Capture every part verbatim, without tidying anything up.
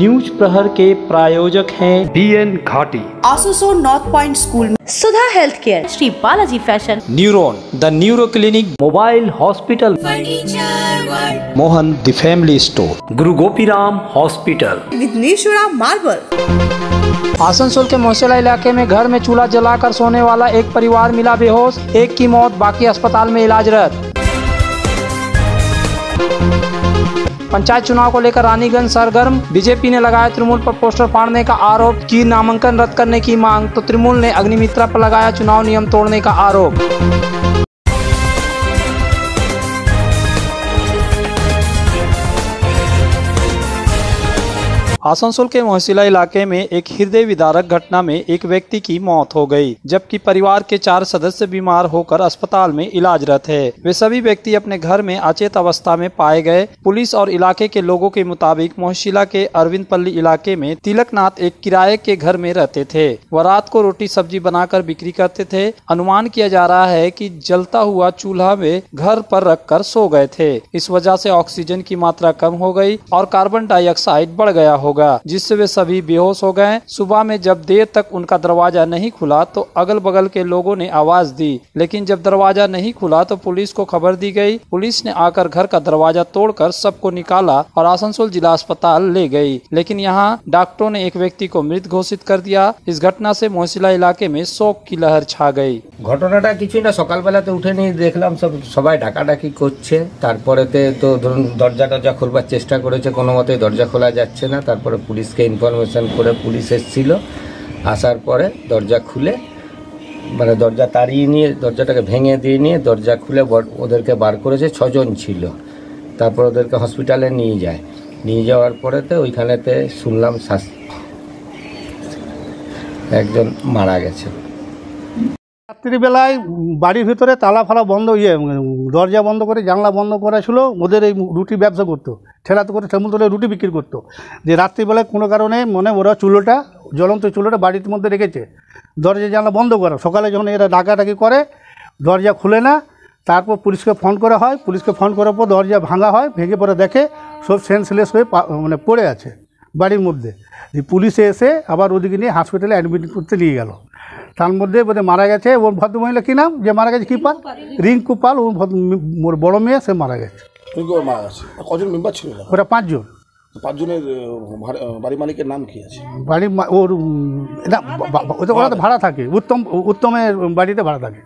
News प्रहर के प्रायोजक हैं बी एन घाटी, Asansol north point school, Sudha health care, Shri Balaji fashion, neuron the neuro clinic, mobile hospital, Mohan the family store, Guru Gopiram hospital, Vighneshwara marble. Asansol के मोहसिला इलाके में घर में चूल्हा जलाकर सोने वाला एक परिवार मिला बेहोश, एक की मौत, बाकी अस्पताल में इलाजरत। पंचायत चुनाव को लेकर रानीगंज सरगर्म, बीजेपी ने लगाया तृणमूल पर पोस्टर फाड़ने का आरोप, की नामांकन रद्द करने की मांग, तो तृणमूल ने अग्निमित्रा पर लगाया चुनाव नियम तोड़ने का आरोप। आसनसोल के मोहसिला इलाके में एक हृदय विदारक घटना में एक व्यक्ति की मौत हो गई, जबकि परिवार के चार सदस्य बीमार होकर अस्पताल में इलाजरत है। वे सभी व्यक्ति अपने घर में अचेत अवस्था में पाए गए। पुलिस और इलाके के लोगों के मुताबिक मोहसिला के अरविंद पल्ली इलाके में तिलकनाथ एक किराए के घर में रहते थे। वह रात को रोटी सब्जी बनाकर बिक्री करते थे। अनुमान किया जा रहा है कि जलता हुआ चूल्हा वे घर पर रखकर सो गए थे। इस वजह से ऑक्सीजन की मात्रा कम हो गई और कार्बन डाइऑक्साइड बढ़ गया होगा, जिससे वे सभी बेहोश हो गए। सुबह में जब देर तक उनका दरवाजा नहीं खुला तो अगल बगल के लोगों ने आवाज दी, लेकिन जब दरवाजा नहीं खुला तो पुलिस को खबर दी गई। पुलिस ने आकर घर का दरवाजा तोड़कर सबको निकाला और आसनसोल जिला अस्पताल ले गई, लेकिन यहाँ डॉक्टरों ने एक व्यक्ति को मृत घोषित कर दिया। इस घटना से मोहसिला इलाके में शोक की लहर छा गई। घटनाटा কিছুই না, সকালবেলাতে উঠে নিয়ে দেখলাম সব সবাই ডাকাডাকি করছে। তারপরেতে তো ধরুন দরজা টরজা খোলবার চেষ্টা করেছে, কোনো মতে দরজা খোলা যাচ্ছে না। তারপরে পুলিশকে ইনফরমেশন করে পুলিশ এসেছিল, আসার পরে দরজা খুলে মানে দরজা তাড়িয়ে নিয়ে দরজাটাকে ভেঙে দিয়ে নিয়ে দরজা খুলে ওদেরকে বার করেছে। ছজন ছিল। তারপর ওদেরকে হসপিটালে নিয়ে যায়। নিয়ে যাওয়ার পরেতে ওইখানেতে শুনলাম একজন মারা গেছে। রাত্রিবেলায় বাড়ির ভিতরে তালা ফালা বন্ধ, ইয়ে দরজা বন্ধ করে জানলা বন্ধ করা ছিল। ওদের এই রুটি ব্যবসা করতো, ঠেলাতে করে টেমুল তোলে রুটি বিক্রি করতো। যে রাত্রিবেলায় কোনো কারণে মানে ওরা চুলোটা জ্বলন্ত চুলোটা বাড়ির মধ্যে রেখেছে, দরজা জানলা বন্ধ করা। সকালে যখন এরা ডাকাডাকি করে দরজা খুলে না, তারপর পুলিশকে ফোন করা হয়। পুলিশকে ফোন করার পর দরজা ভাঙা হয়, ভেঙে পরে দেখে সব সেন্সলেস হয়ে মানে পড়ে আছে বাড়ির মধ্যে। পুলিশে এসে আবার ওদিকে নিয়ে হসপিটালে অ্যাডমিট করতে নিয়ে গেল। তার মধ্যে বোধহয় মারা গেছে ওর ভদ্রমহিলা, কী নাম যে মারা গেছে, কী পাল, রিঙ্কু পাল, ওর বড় মেয়ে, সে মারা গেছে। কজন মেম্বার ছিল? ওরা পাঁচজন। পাঁচজনের বাড়ি মালিকের নাম কি আছে? বাড়ি ওর না, ওরা তো ভাড়া থাকে, উত্তম উত্তমের বাড়িতে ভাড়া থাকে।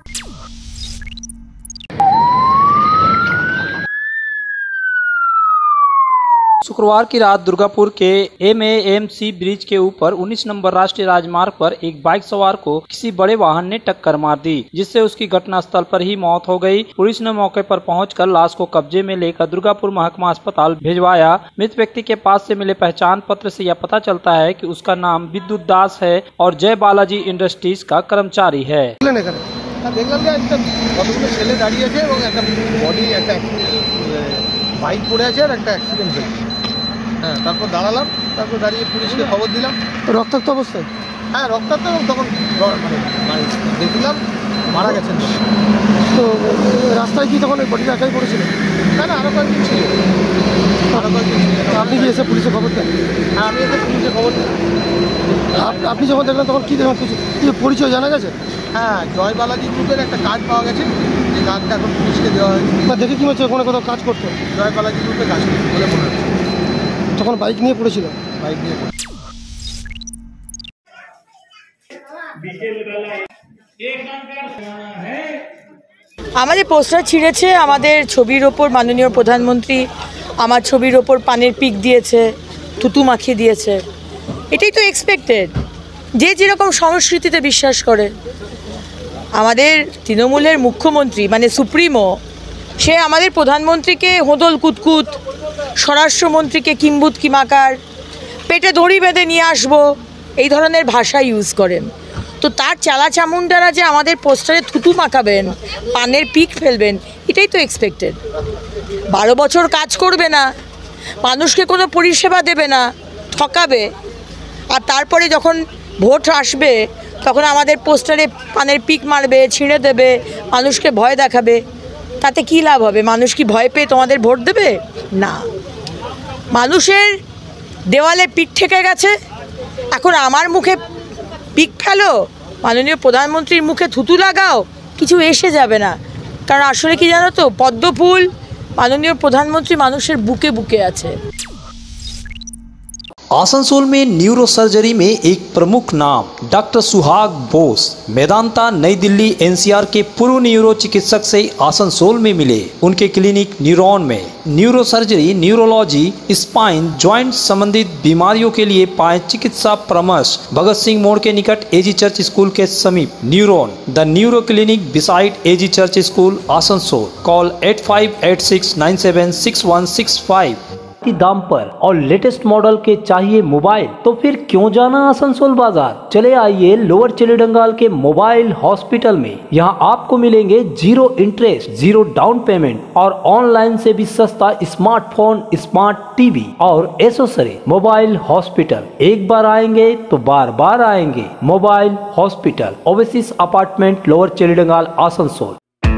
शुक्रवार की रात दुर्गापुर के M A M C bridge के ऊपर उन्नीस नंबर राष्ट्रीय राजमार्ग पर एक बाइक सवार को किसी बड़े वाहन ने टक्कर मार दी, जिससे उसकी घटनास्थल पर ही मौत हो गई। पुलिस ने मौके पर पहुंचकर लाश को कब्जे में लेकर दुर्गापुर महकमा अस्पताल भिजवाया। मृत व्यक्ति के पास से मिले पहचान पत्र से यह पता चलता है कि उसका नाम विद्युत दास है और जय बालाजी इंडस्ट्रीज का कर्मचारी है। বাইক পড়ে আছে আর একটা অ্যাক্সিডেন্ট হয়েছে। হ্যাঁ, তারপর দাঁড়ালাম, তারপর দাঁড়িয়ে পুলিশকে খবর দিলাম। রক্তাক্ত অবস্থায়? হ্যাঁ, রক্তাক্ত। তখন মানে দেখলাম মারা গেছেন। তো রাস্তায় কি তখন ওই বডিটা একাই পড়েছিল? না না, আরও কয়েকদিন ছিল, আরও কয়েকদিন ছিল। আপনি কি এসে পুলিশে খবর দেন? হ্যাঁ, আমি এসে পুলিশে খবর দিই। আপনি যখন দেখলেন তখন কী দেখলাম, কিছু কিছু পরিচয় জানা গেছে? হ্যাঁ, জয় বালাজি গ্রুপের একটা কাজ পাওয়া গেছে, যে কাজটা এখন পুলিশকে দেওয়া হয়েছে। বা দেখে কি হচ্ছে ওখানে কোথাও কাজ করতো? জয় বালাজি গ্রুপে কাজ করতো বলে মনে হচ্ছে। তখন বাইক নিয়ে পড়েছিল? বাইক নিয়ে আমাদের পোস্টার ছিঁড়েছে, আমাদের ছবির ওপর মাননীয় প্রধানমন্ত্রী আমার ছবির ওপর পানের পিক দিয়েছে, থুতু মাখিয়ে দিয়েছে। এটাই তো এক্সপেক্টেড, যে যেরকম সংস্কৃতিতে বিশ্বাস করে। আমাদের তৃণমূলের মুখ্যমন্ত্রী মানে সুপ্রিমো, সে আমাদের প্রধানমন্ত্রীকে হোদল কুতকুত, স্বরাষ্ট্রমন্ত্রীকে কিম্বুত কিমাকার, পেটে দড়ি বেঁধে নিয়ে আসবো, এই ধরনের ভাষা ইউজ করেন। তো তার চালা চামুন্ডারা যে আমাদের পোস্টারে থুতু মাখাবেন, পানের পিক ফেলবেন, এটাই তো এক্সপেক্টেড। বারো বছর কাজ করবে না, মানুষকে কোনো পরিষেবা দেবে না, ঠকাবে, আর তারপরে যখন ভোট আসবে তখন আমাদের পোস্টারে পানের পিক মারবে, ছিঁড়ে দেবে, মানুষকে ভয় দেখাবে। তাতে কি লাভ হবে? মানুষ কি ভয় পেয়ে তোমাদের ভোট দেবে? না। মানুষের দেওয়ালে পিঠ ঠেকে গেছে, এখন আমার মুখে পিক ফেলো, মাননীয় প্রধানমন্ত্রীর মুখে থুতু লাগাও, কিছু এসে যাবে না। কারণ আসলে কি জানো তো, পদ্ম ফুল মাননীয় প্রধানমন্ত্রী মানুষের বুকে বুকে আছে। आसनसोल में न्यूरो सर्जरी में एक प्रमुख नाम डॉक्टर सुहाग बोस मेदांता नई दिल्ली एनसीआर के पूर्व न्यूरो चिकित्सक से आसनसोल में मिले। उनके क्लिनिक न्यूरॉन में neuro surgery, neurology, spine, joint संबंधित बीमारियों के लिए पाए चिकित्सा परामर्श। भगत सिंह मोड़ के निकट एजी चर्च स्कूल के समीप neuron the neuro clinic beside AG church school Asansol. Call eight five eight six nine seven six one six five. दाम पर और लेटेस्ट मॉडल के चाहिए मोबाइल, तो फिर क्यों जाना आसनसोल बाजार। चले आइए लोअर चिलीडंगाल के मोबाइल हॉस्पिटल में। यहाँ आपको मिलेंगे zero interest, zero down payment और ऑनलाइन से भी सस्ता स्मार्टफोन, स्मार्ट टीवी और एसेसरी। मोबाइल हॉस्पिटल, एक बार आएंगे तो बार बार आएंगे। Mobile hospital, oasis apartment, lower चिलीडंगाल, आसनसोल।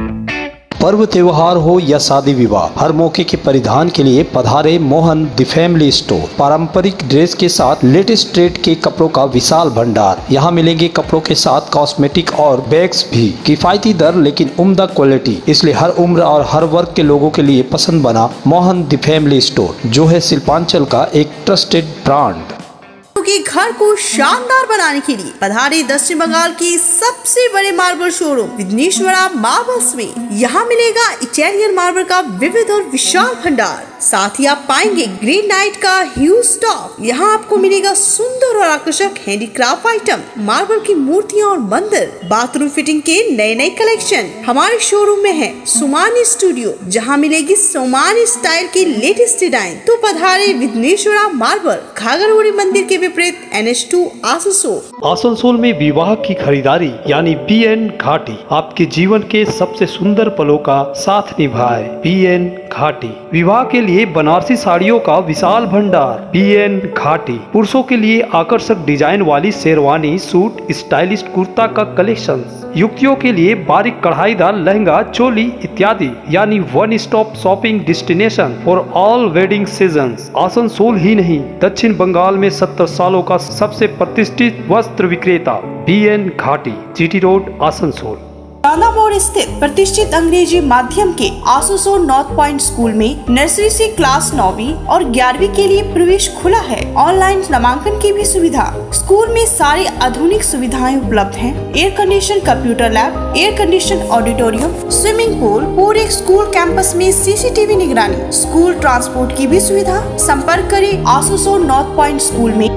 पर्व त्योहार हो या शादी विवाह, हर मौके के परिधान के लिए पधारे मोहन द फैमिली स्टोर। पारंपरिक ड्रेस के साथ लेटेस्ट ट्रेड के कपड़ों का विशाल भंडार। यहाँ मिलेंगे कपड़ों के साथ कॉस्मेटिक और बैग्स भी। किफायती दर लेकिन उम्दा क्वालिटी, इसलिए हर उम्र और हर वर्ग के लोगों के लिए पसंद बना मोहन द फैमिली स्टोर, जो है शिल्पांचल का एक ट्रस्टेड ब्रांड। के घर को शानदार बनाने के लिए पधारे दक्षिण बंगाल की सबसे बड़े मार्बल शोरूम विघ्नेश्वरा मार्बल्स में। यहाँ मिलेगा इटालियन मार्बल का विविध और विशाल भंडार, साथ ही आप पाएंगे ग्रेनाइट का ह्यूज स्टॉक। यहाँ आपको मिलेगा सुंदर और आकर्षक हैंडीक्राफ्ट आइटम, मार्बल की मूर्तियाँ और मंदिर, बाथरूम फिटिंग के नए नए कलेक्शन। हमारे शोरूम में है सुमानी स्टूडियो, जहाँ मिलेगी सोमानी स्टाइल की लेटेस्ट डिजाइन। तो पधारे विघ्नेश्वरा मार्बल, घाघरगुड़ी मंदिर के विपरीत N H two Asansol. Asansol में विवाह की खरीदारी यानी बी एन घाटी आपके जीवन के सबसे सुंदर पलों का साथ निभाए। बी एन घाटी विवाह के लिए बनारसी साड़ियों का विशाल भंडार। बी एन घाटी पुरुषों के लिए आकर्षक डिजाइन वाली शेरवानी, सूट, स्टाइलिश कुर्ता का कलेक्शन। युवतियों के लिए बारीक कढ़ाईदार लहंगा, चोली इत्यादि, यानी one stop shopping destination for all wedding seasons. Asansol ही नहीं, दक्षिण बंगाल में सत्तर सालों का सबसे प्रतिष्ठित वस्त्र विक्रेता B N Ghati, GT road, Asansol. Tanda मोड़ स्थित प्रतिष्ठित अंग्रेजी माध्यम के आसनसोल नॉर्थ पॉइंट स्कूल में नर्सरी से क्लास नौवीं और ग्यारहवीं के लिए प्रवेश खुला है। ऑनलाइन नामांकन की भी सुविधा। स्कूल में सारी आधुनिक सुविधाएं उपलब्ध हैं। Air condition computer lab, air condition auditorium, swimming pool, पूरे स्कूल कैंपस में सीसीटीवी निगरानी, स्कूल ट्रांसपोर्ट की भी सुविधा। संपर्क करें आसनसोल नॉर्थ पॉइंट स्कूल में।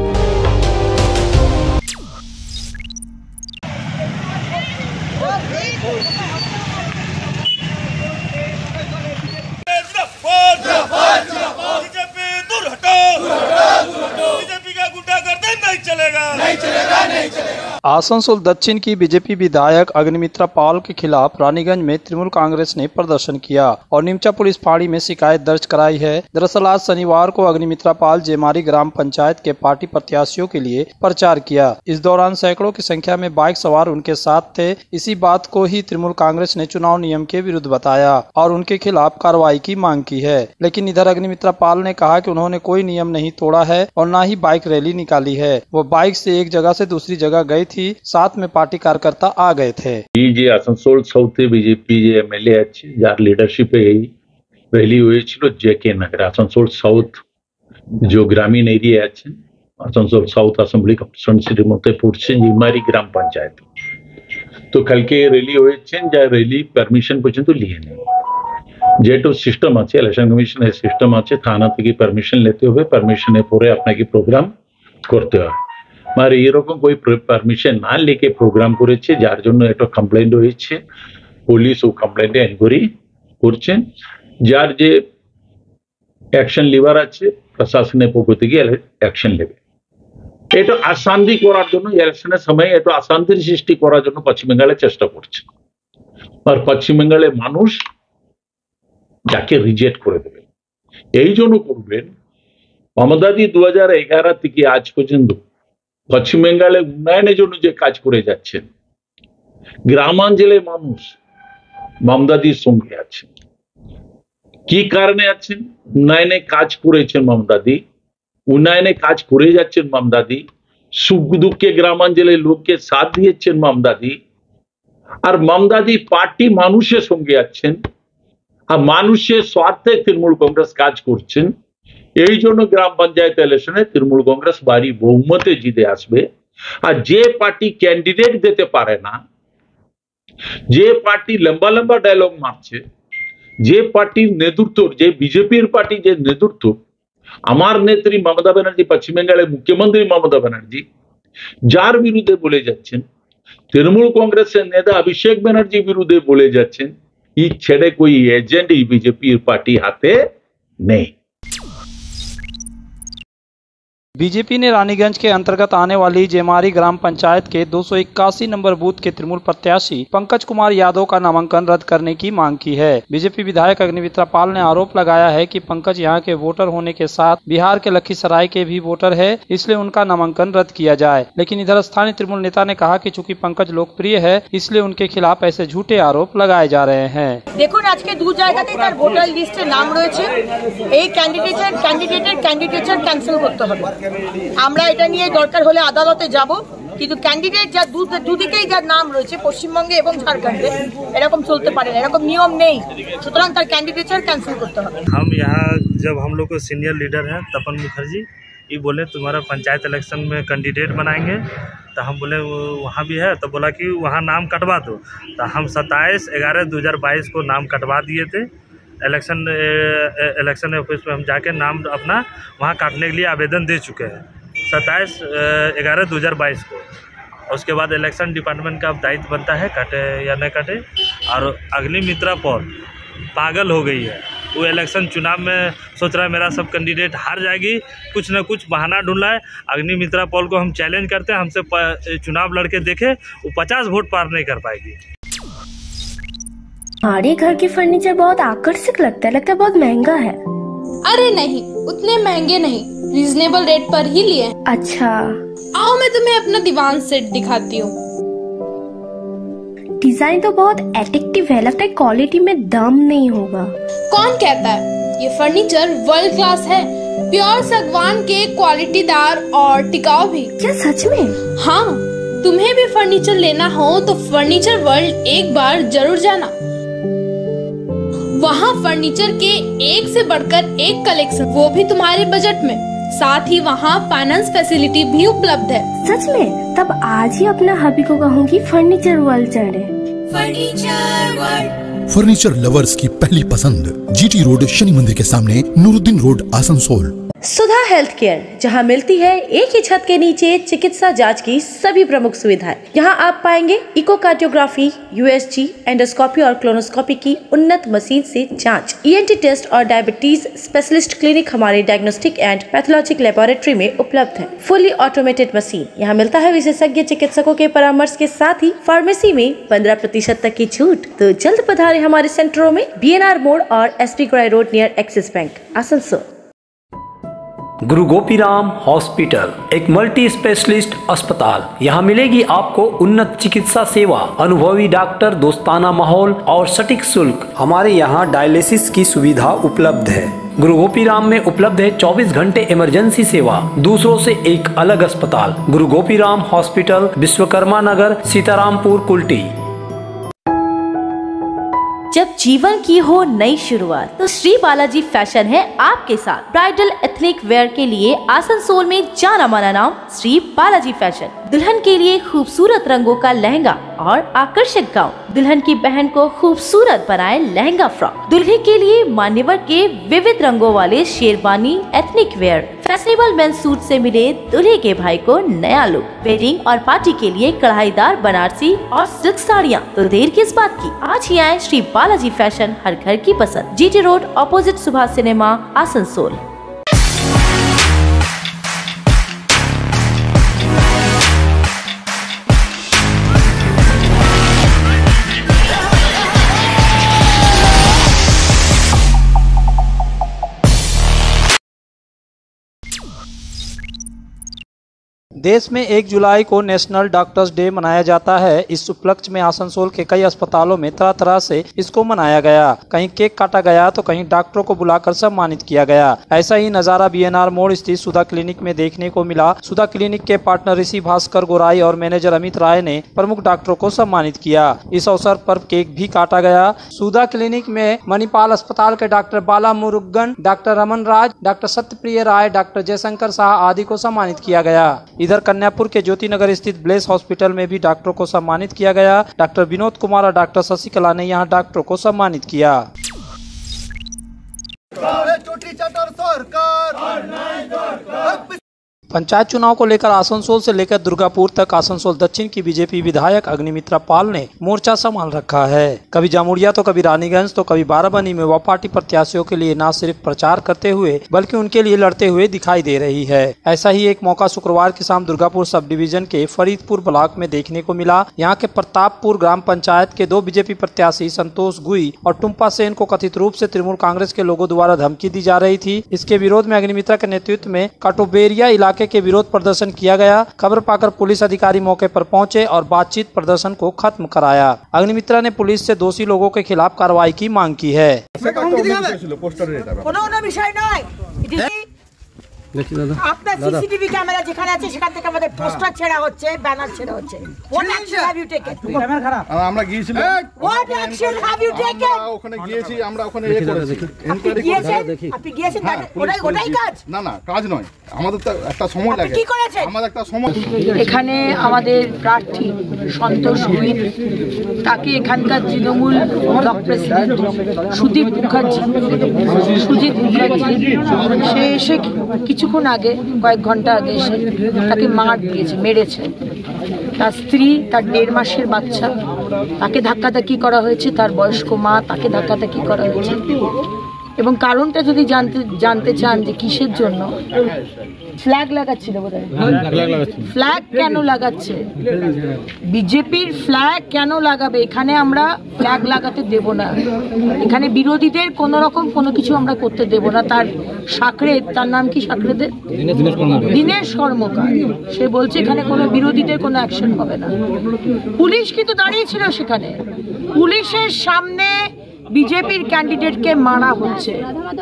आसनसोल दक्षिण की बीजेपी विधायक अग्निमित्रा पाल के खिलाफ रानीगंज में तृणमूल कांग्रेस ने प्रदर्शन किया और निमचा पुलिस फाड़ी में शिकायत दर्ज कराई है। दरअसल आज शनिवार को अग्निमित्रा पाल जेमारी ग्राम पंचायत के पार्टी प्रत्याशियों के लिए प्रचार किया। इस दौरान सैकड़ों की संख्या में बाइक सवार उनके साथ थे। इसी बात को ही तृणमूल कांग्रेस ने चुनाव नियम के विरुद्ध बताया और उनके खिलाफ कार्रवाई की मांग की है। लेकिन इधर अग्निमित्रा पाल ने कहा कि उन्होंने कोई नियम नहीं तोड़ा है और न ही बाइक रैली निकाली है। वो बाइक से एक जगह से दूसरी जगह गई थी, साथ में पार्टी कार्यकर्ता आ गए थे। যে আসানসোল সাউথে বিজেপি যে এমএলএ আছে যার লিডারশিপে এই র্যালি হয়েছিল জেকে নগর আসানসোল সাউথ যে গ্রামীণ এরিয়া আছে আসানসোল সাউথ অ্যাসেম্বলি কনস্টিটিউয়েন্সির মধ্যে পড়ছে জিমারি গ্রাম পঞ্চায়েত। তো কালকে র্যালি হয়েছে, যা র্যালি পারমিশন পর্যন্ত নিয়ে নেই, যেহেতু সিস্টেম আছে ইলেকশন কমিশনের সিস্টেম আছে, থানা থেকে পারমিশন নিতে হবে, পারমিশনের পরে আপনাকে প্রোগ্রাম করতে হবে। আর এরকম কোই পারমিশন না লিখে প্রোগ্রাম করেছে, যার জন্য একটা কমপ্লেন্ট হয়েছে। পুলিশ ও কমপ্লেন্টে এনকোয়ারি করছেন, যার যে অ্যাকশন লিভার আছে প্রশাসনের পক্ষ থেকে অ্যাকশন নেবে। এটা অশান্তি করার জন্য, ইলেকশনের সময় এটা অশান্তির সৃষ্টি করার জন্য পশ্চিম বেঙ্গলে চেষ্টা করছে। আর পশ্চিম বেঙ্গলের মানুষ যাকে রিজেক্ট করে দেবে, এই জন্য করবেন। মমতাদি দু হাজার এগারো থেকে আজ পর্যন্ত পশ্চিম বেঙ্গলে উন্নয়নের জন্য যে কাজ করে যাচ্ছেন, গ্রামাঞ্চলের মানুষ মমতাদির সঙ্গে আছেন। কি কারণে আছেন? উন্নয়নে কাজ করেছেন মমতাদি, উন্নয়নে কাজ করে যাচ্ছেন মামদাদি, সুখ দুঃখে গ্রামাঞ্চলের লোককে সাথ দিয়েছেন মামদাদি। আর মামদাদি পার্টি মানুষের সঙ্গে আছেন, আর মানুষের স্বার্থে তৃণমূল কংগ্রেস কাজ করছেন। এই জন্য গ্রাম পঞ্চায়েত ইলেকশনে তৃণমূল কংগ্রেস ভারী বহুমতে জিতে আসবে। আর যে পার্টি ক্যান্ডিডেট দিতে পারে না, যে পার্টি লম্বা লম্বা ডায়লগ মারছে, যে পার্টির নেতৃত্ব, যে বিজেপির পার্টি যে নেতৃত্ব, আমার নেত্রী মমতা ব্যানার্জি, পশ্চিম বাংলার মুখ্যমন্ত্রী মমতা ব্যানার্জি যার বিরুদ্ধে বলে যাচ্ছেন, তৃণমূল কংগ্রেসের নেতা অভিষেক ব্যানার্জি বিরুদ্ধে বলে যাচ্ছেন, ই ছেড়ে कोई एजेंट ही बीजेपी पार्टी हाथे नहीं। बीजेपी ने रानीगंज के अंतर्गत आने वाली जेमारी ग्राम पंचायत के दो सौ इक्यासी नंबर बूथ के तृणमूल प्रत्याशी पंकज कुमार यादव का नामांकन रद्द करने की मांग की है। बीजेपी विधायक अग्निमित्रा पाल ने आरोप लगाया है कि पंकज यहां के वोटर होने के साथ बिहार के लखीसराय के भी वोटर है, इसलिए उनका नामांकन रद्द किया जाए। लेकिन इधर स्थानीय तृणमूल नेता ने कहा कि चूंकि पंकज लोकप्रिय है, इसलिए उनके खिलाफ ऐसे झूठे आरोप लगाए जा रहे हैं। দেখুন, আজকে দু জায়গাতেই তার ভোটার লিস্টে নাম রয়েছে। এই ক্যান্ডিডেটের ক্যান্ডিডেটের ক্যান্ডিডেচার ক্যান্সেল করতে হবে। আমরা এটা নিয়ে দরকার হলে আদালতে যাব, কিন্তু ক্যান্ডিডেট যা দুদিকেই যার নাম রয়েছে পশ্চিমবঙ্গে এবং ঝাড়খণ্ডে, এরকম চলতে পারে না, এরকম নিয়ম নেই। সুতরাং তার ক্যান্ডিডেচার ক্যান্সেল করতে হবে। हम यहाँ जब हम लोग को सीनियर लीडर हैं तपन मुखर्जी, ये बोले तुम्हारा पंचायत इलेक्शन में कैंडिडेट बनाएंगे, तो हम बोले वहाँ भी है, तो बोला कि वहाँ नाम कटवा दो। तो हम सत्ताईस ग्यारह दो हज़ार बाईस को नाम कटवा दिए थे। इलेक्शन इलेक्शन ऑफिस में हम जाके नाम अपना वहाँ काटने के लिए आवेदन दे चुके हैं सत्ताईस ग्यारह दो हज़ार बाईस को। उसके बाद इलेक्शन डिपार्टमेंट का अब दायित्व बनता है काटे या न काटे। और अग्निमित्रा पॉल पागल हो गई है, वो इलेक्शन चुनाव में सोच रहा है मेरा सब कैंडिडेट हार जाएगी, कुछ न कुछ बहाना ढूंढ रहा है। अग्निमित्रा पॉल को हम चैलेंज करते हैं, हमसे चुनाव लड़के देखे, वो पचास वोट पार नहीं कर पाएगी। हमारे घर के फर्नीचर बहुत आकर्षक लगता है, लगता है बहुत महंगा है। अरे नहीं, उतने महंगे नहीं, रीजनेबल रेट पर ही लिए। अच्छा, आओ मैं तुम्हें अपना दीवान सेट दिखाती हूँ। डिजाइन तो बहुत एट्रैक्टिव है, लगता है क्वालिटी में दम नहीं होगा। कौन कहता है? ये फर्नीचर वर्ल्ड क्लास है, प्योर सागवान के, क्वालिटीदार और टिकाऊ भी। क्या सच में? हाँ, तुम्हें भी फर्नीचर लेना हो तो फर्नीचर वर्ल्ड एक बार जरूर जाना। वहाँ फर्नीचर के एक से बढ़कर एक कलेक्शन, वो भी तुम्हारे बजट में। साथ ही वहाँ फाइनेंस फैसिलिटी भी उपलब्ध है। सच में? तब आज ही अपना हबी को कहूँगी फर्नीचर वर्ल्ड चढ़े। फर्नीचर वर्ल्ड, फर्नीचर लवर्स की पहली पसंद, जीटी रोड शनि मंदिर के सामने, Nooruddin road, Asansol. Sudha health care, जहां मिलती है एक ही छत के नीचे चिकित्सा जांच की सभी प्रमुख सुविधाएं। यहां आप पाएंगे इकोकार्डियोग्राफी, यूएसजी, एंडोस्कोपी और क्लोनोस्कोपी की उन्नत मशीन से जांच, ईएनटी टेस्ट और डायबिटीज स्पेशलिस्ट क्लिनिक हमारे डायग्नोस्टिक एंड पैथोलॉजिक लेबोरेटरी में उपलब्ध है। फुली ऑटोमेटेड मशीन, यहाँ मिलता है विशेषज्ञ चिकित्सकों के परामर्श के साथ ही फार्मेसी में पंद्रह प्रतिशत तक की छूट। तो जल्द पधारे हमारे सेंटरों में, बी एन आर मोड़ और एस पी ग्राई road near axis bank, Asansol. Guru Gopiram hospital एक मल्टी स्पेशलिस्ट अस्पताल। यहाँ मिलेगी आपको उन्नत चिकित्सा सेवा, अनुभवी डॉक्टर, दोस्ताना माहौल और सटीक शुल्क। हमारे यहाँ डायलिसिस की सुविधा उपलब्ध है। गुरु गोपीराम में उपलब्ध है चौबीस घंटे इमरजेंसी सेवा, दूसरों से एक अलग अस्पताल। गुरु गोपीराम हॉस्पिटल, विश्वकर्मा नगर, सीतारामपुर, कुल्टी। जब जीवन की हो नई शुरुआत तो श्री बालाजी फैशन है आपके साथ। ब्राइडल एथनिक वेयर के लिए आसनसोल में जाना माना नाम श्री बालाजी फैशन। दुल्हन के लिए खूबसूरत रंगों का लहंगा और आकर्षक गाउन, दुल्हन की बहन को खूबसूरत बनाए लहंगा फ्रॉक, दुल्हे के लिए मान्यवर के विविध रंगों वाले sherwani ethnic wear, fashionable mens suit से मिले दुल्हे के भाई को नया लुक, वेडिंग और पार्टी के लिए कढ़ाईदार बनारसी और सिल्क साड़ियाँ। तो देर किस बात की, आज ही आए श्री बालाजी फैशन, हर घर की पसंद, GT road opposite Subhash cinema, Asansol. देश में एक जुलाई को नेशनल डॉक्टर्स डे मनाया जाता है। इस उपलक्ष्य में आसनसोल के कई अस्पतालों में तरह तरह से इसको मनाया गया। कहीं केक काटा गया तो कहीं डॉक्टरों को बुलाकर सम्मानित किया गया। ऐसा ही नजारा बीएनआर मोड़ स्थित सुधा क्लिनिक में देखने को मिला। सुधा क्लिनिक के पार्टनर ऋषि भास्कर गोराई और मैनेजर अमित राय ने प्रमुख डॉक्टरों को सम्मानित किया। इस अवसर पर केक भी काटा गया। सुधा क्लिनिक में मणिपाल अस्पताल के doctor Bala Murugan, doctor Raman Raj, doctor Satyapriya Rai, doctor Jayshankar Shah आदि को सम्मानित किया गया। इधर कन्यापुर के ज्योति नगर स्थित ब्लेस हॉस्पिटल में भी डॉक्टरों को सम्मानित किया गया। डॉक्टर विनोद कुमार और डॉक्टर शशिकला ने यहाँ डॉक्टरों को सम्मानित किया। पंचायत चुनाव को लेकर आसनसोल से लेकर दुर्गापुर तक आसनसोल दक्षिण की बीजेपी विधायक अग्निमित्रा पाल ने मोर्चा संभाल रखा है। कभी जामुड़िया तो कभी रानीगंज तो कभी बाराबनी में वह पार्टी प्रत्याशियों के लिए न सिर्फ प्रचार करते हुए बल्कि उनके लिए लड़ते हुए दिखाई दे रही है। ऐसा ही एक मौका शुक्रवार की शाम दुर्गापुर सब डिवीजन के फरीदपुर ब्लॉक में देखने को मिला। यहाँ के प्रतापपुर ग्राम पंचायत के दो बीजेपी प्रत्याशी संतोष गुई और टुम्पा सेन को कथित रूप से तृणमूल कांग्रेस के लोगों द्वारा धमकी दी जा रही थी। इसके विरोध में अग्निमित्रा के नेतृत्व में काटोबेरिया इलाके के विरोध प्रदर्शन किया गया। खबर पाकर पुलिस अधिकारी मौके पर पहुंचे और बातचीत प्रदर्शन को खत्म कराया। अग्निमित्रा ने पुलिस से दोषी लोगों के खिलाफ कार्रवाई की मांग की है। আপনার সিসিটিভি ক্যামেরা যেখানে আছে সেখান থেকে আমাদের পোস্টার ছেড়া হচ্ছে, ব্যানার ছেড়া হচ্ছে। What action have you taken? Camera খারাপ। আমরা গিয়েছিলাম। What action have you taken? আমরা ওখানে গিয়েছি, আমরা ওখানে এ করেছি। এনকোয়ারি করেছি। আপনি গিয়েছেন? ওটাই ওটাই কাজ? না না, কাজ নয়। আমাদের তো একটা সময় লাগে। কি করেছেন? আমাদের একটা সময়। এখানে আমাদের প্রার্থী সন্তোষ গুই, তাকে এখানকার তৃণমূল ব্লক প্রেসিডেন্ট সুদীপ মুখার্জি সুজিত মুখার্জি সে এসে কিছুক্ষণ আগে কয়েক ঘন্টা আগে এসে তাকে মার দিয়েছে, মেরেছে। তার স্ত্রী, তার দেড় মাসের বাচ্চা, তাকে ধাক্কাধাক্কি করা হয়েছে। তার বয়স্ক মা, তাকে ধাক্কাধাক্কি করা হয়েছে। এবং কারণটা যদি জানতে জানতে চান যে কিসের জন্য, ফ্ল্যাগ লাগাচ্ছিল বোধহয়। ফ্ল্যাগ কেন লাগাচ্ছে? বিজেপির ফ্ল্যাগ কেন লাগাবে? এখানে আমরা ফ্ল্যাগ লাগাতে দেব না। এখানে বিরোধীদের কোনো রকম কোনো কিছু আমরা করতে দেব না। তার সাকরেদ, তার নাম কি সাকরেদের? দীনেশ কর্মকার। সে বলছে এখানে কোনো বিরোধীদের কোনো অ্যাকশন হবে না। পুলিশ কিন্তু দাঁড়িয়েছিল সেখানে। পুলিশের সামনে বিজেপির ক্যান্ডিডেটকে মারা হচ্ছে।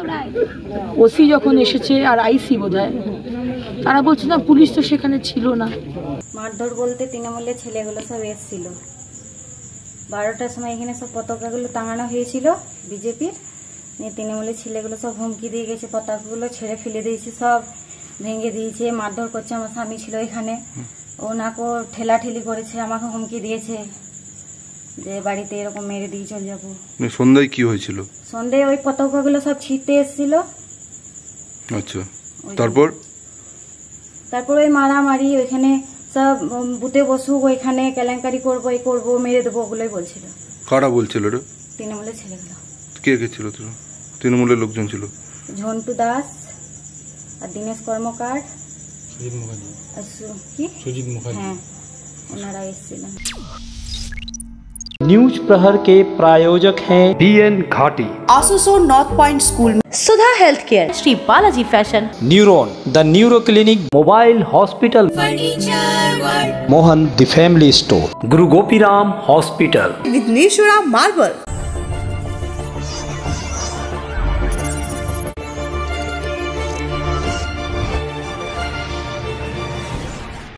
ওসি যখন এসেছে আর আইসি বোধহয়, তারা বলছে না পুলিশ তো সেখানে ছিল না। মারধর বলতে তৃণমূলের ছেলেগুলো সব এসেছিল। বারোটার সময় এখানে সব পতাকাগুলো টাঙানো হয়েছিল বিজেপির। তৃণমূলের ছেলেগুলো সব হুমকি দিয়ে গেছে, পতাকাগুলো ছেড়ে ফেলে দিয়েছে, সব ভেঙে দিয়েছে, মারধর করছে। আমার স্বামী ছিল এখানে, ওনাকে ঠেলাঠেলি করেছে, আমাকে হুমকি দিয়েছে যে বাড়িতে এরকম মেরে দিয়ে চলে যাবো। সন্ধ্যায় কি হয়েছিল? সন্ধ্যায় ওই পতাকাগুলো সব ছিটতে এসেছিল। আচ্ছা, তারপর তারপর ওই মারামারি, ওইখানে সব বুতে বসুক, ওইখানে কেলেঙ্কারি করবো, এই করবো, মেরে দেবো, ওগুলোই বলছিল। কারা বলছিল? তৃণমূলের ছেলেগুলো। কে কে ছিল? তৃণমূলের লোকজন ছিল? ঝন্টু দাস আর দীনেশ কর্মকার, সুজিত মুখার্জি, হ্যাঁ, ওনারা এসেছিলেন। न्यूज प्रहर के प्रायोजक हैं B N Ghati, Asansol north point school, Sudha health care, Shri Balaji fashion, neuron the neuro clinic, mobile hospital, Mohan the family store, Guru Gopiram hospital, Vighneshwara marble,